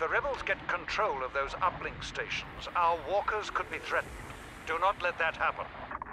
the rebels get control of those uplink stations, our walkers could be threatened. Do not let that happen.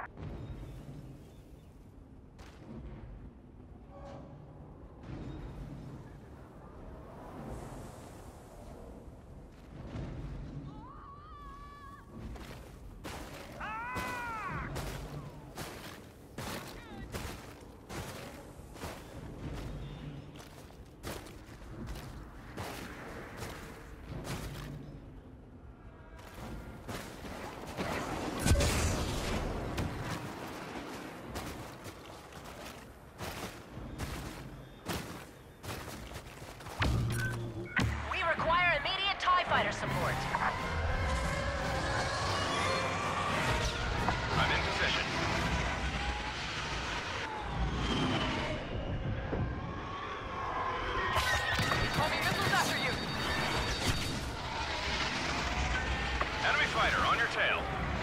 Fighter support. I'm in position. Homing missiles after you. Enemy fighter on your tail.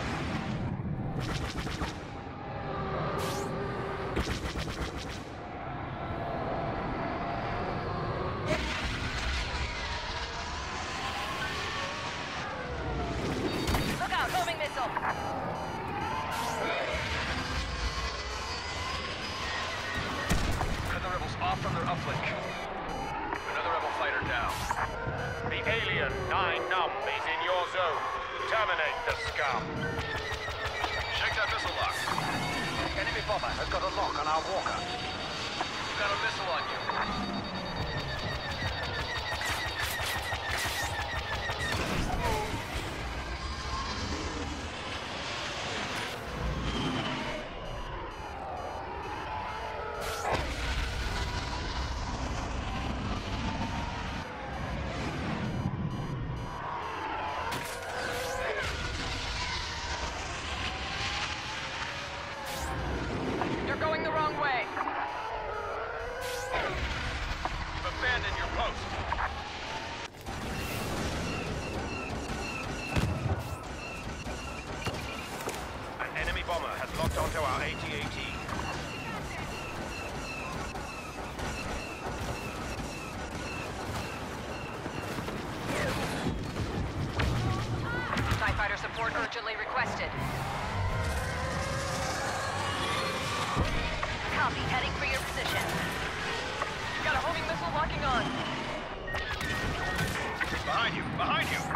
Off from their uplink. Another rebel fighter down. The alien 9-Num is in your zone. Terminate the scum. Shake that missile lock. Enemy bomber has got a lock on our walker. We've got a missile on you. Abandon your post. An enemy bomber has locked onto our AT-AT. TIE fighter support urgently requested. Copy, heading for your position. Got a homing missile locking on. Behind you! Behind you!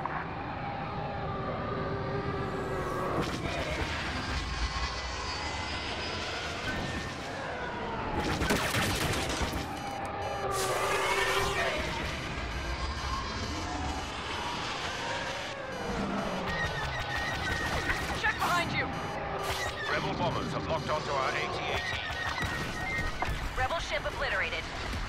Check behind you! Rebel bombers have locked onto our AT-AT. Rebel ship obliterated.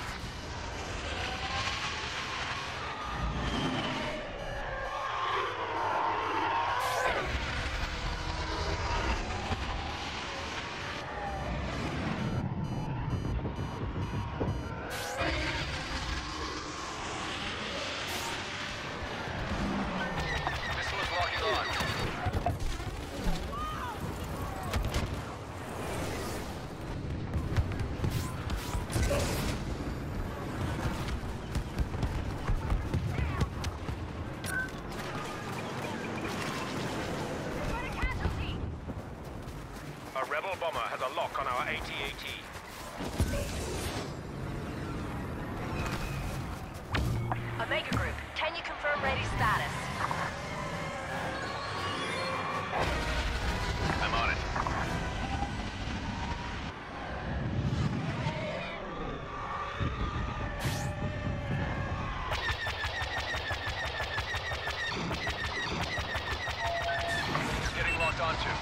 A rebel bomber has a lock on our AT-AT. Omega Group, can you confirm ready status? I'm on it. It's getting locked onto.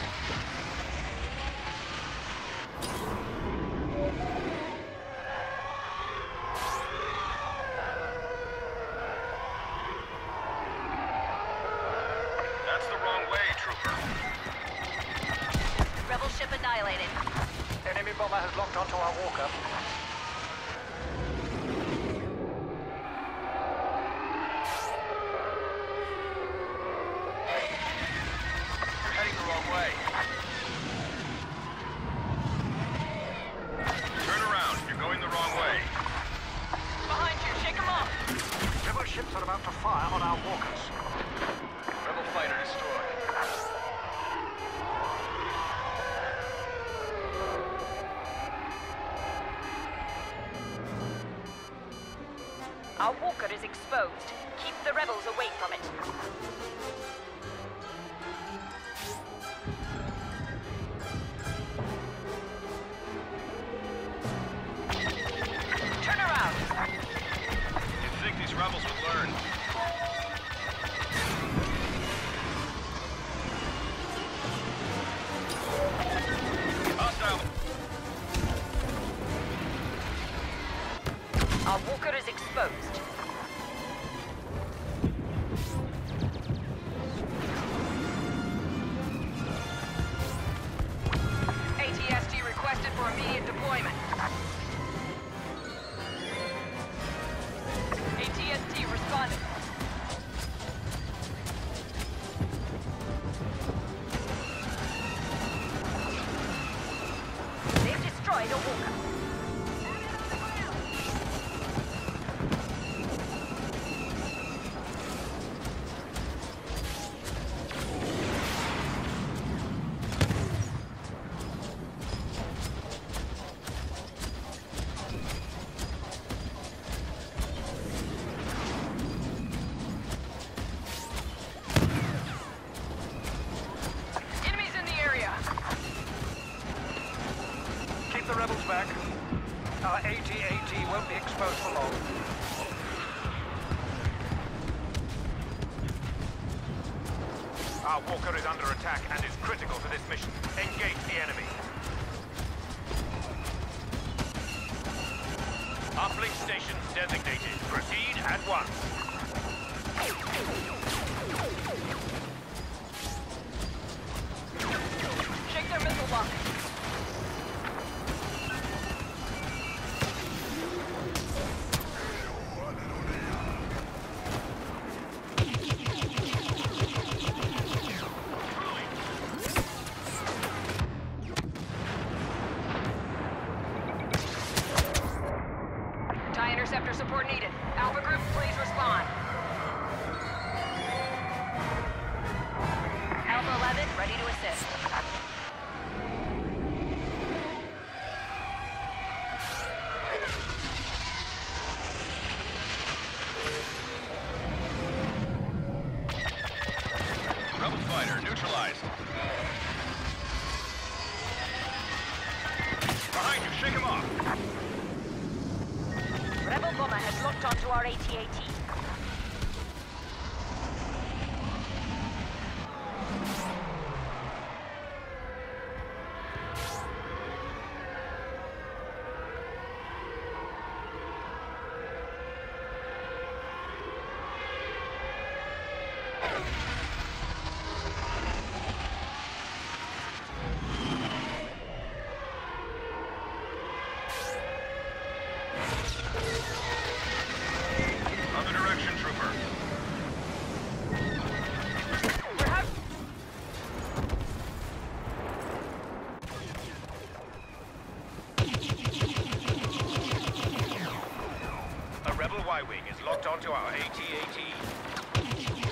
That's the wrong way, trooper. Rebel ship annihilated. Enemy bomber has locked onto our walker. You're heading the wrong way. Turn around. You're going the wrong way. Behind you, shake them off. Rebel ships are about to fire on our Our walker is exposed. Keep the rebels away from it. Turn around! You'd think these rebels would learn. Hostile! Our walker is exposed. ATST requested for immediate deployment. ATST responded. They've destroyed a walker. Enemies in the area. Keep the rebels back. Our AT-AT won't be exposed for long. Our walker is under attack and is critical for this mission. Engage the enemy. Uplink stations designated. Proceed at once. Shake their missile lock. TIE interceptor support needed. Alpha Group, please respond. Alpha 11, ready to assist. Rebel fighter neutralized. Behind you, shake him off. Rebel bomber has locked onto our AT-AT. Other direction, trooper. A rebel Y-wing is locked onto our AT-AT.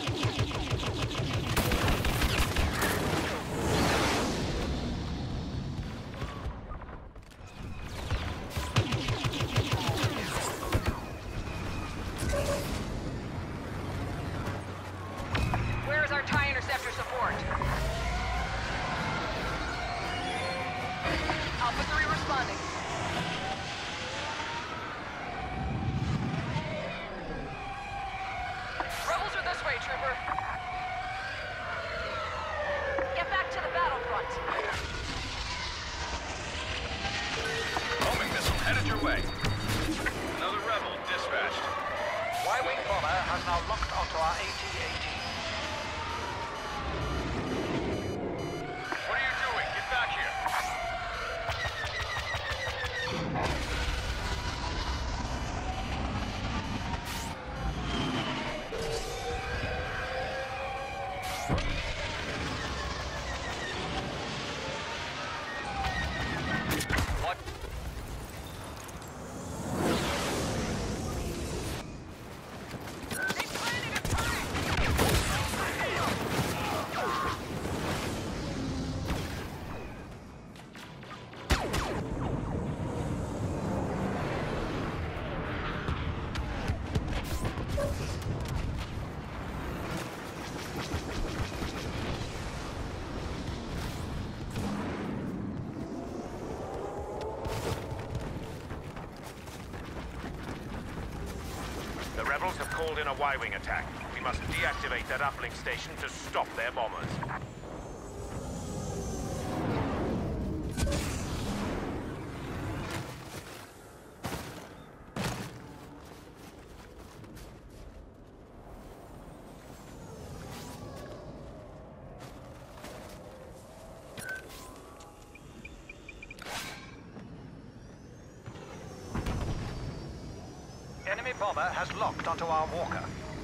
Where is our TIE interceptor support? Alpha 3 responding. Rebels are this way, trooper. Get back to the battlefront. Homing missile headed your way. Another rebel dispatched. Y-wing bomber has now locked onto our AT-AT. What are you doing? Get back here. What? They planted a turret! The rebels have called in a Y-wing attack. We must deactivate that uplink station to stop their bombers. Enemy bomber has locked onto our walker.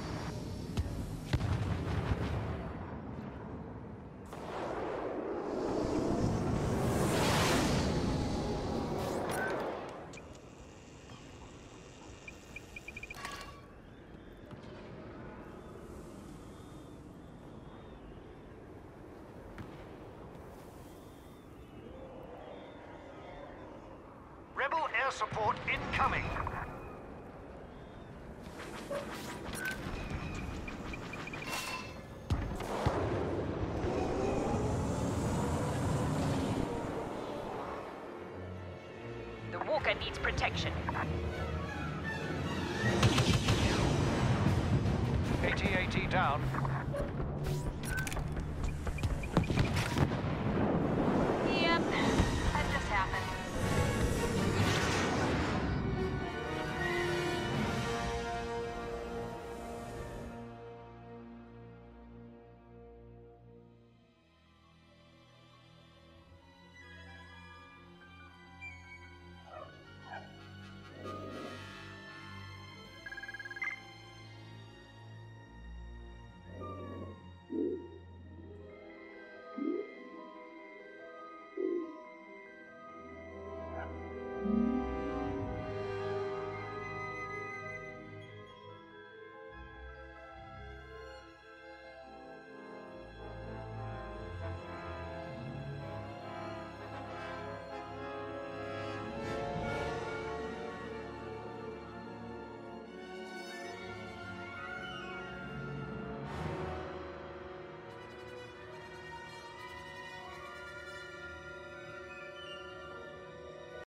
Rebel air support incoming. The walker needs protection. AT-AT down.